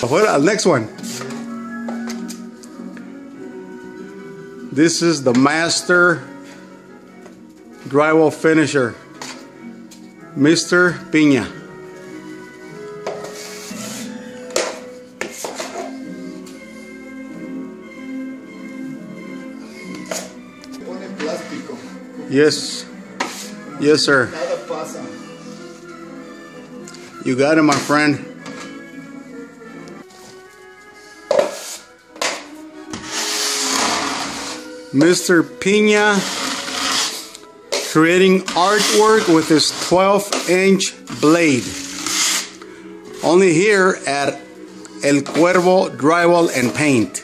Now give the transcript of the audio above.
Next one. This is the master drywall finisher, Mr. Piña. Yes, yes, sir. You got it, my friend. Mr. Piña creating artwork with his 12-inch blade. Only here at El Cuervo Drywall and Paint.